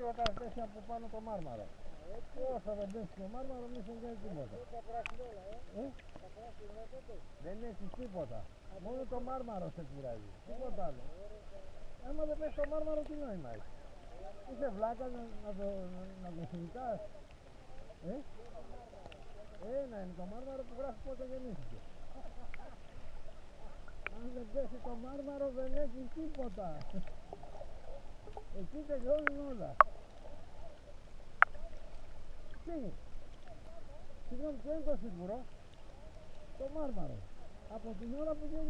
όταν πέσει από πάνω το μάρμαρο. Όσο δεν πέσει το μάρμαρο μη σου κάνει τίποτα. Δεν έχει τίποτα. Μόνο το μάρμαρο σε πειράζει. Τίποτα άλλο. Άμα δεν πέσει το μάρμαρο τι νόημα έχει. Είσαι βλάκα να το συζητάς. Ένα είναι το μάρμαρο που γράφει πότε γεννήθηκε. Αν δεν πέσει το μάρμαρο δεν έχει τίποτα. Εκεί τελειώνουν όλα. Τι? Συγγνώμη, ποιο είναι το σίγουρο? Το μάρμαρο. Από την ώρα που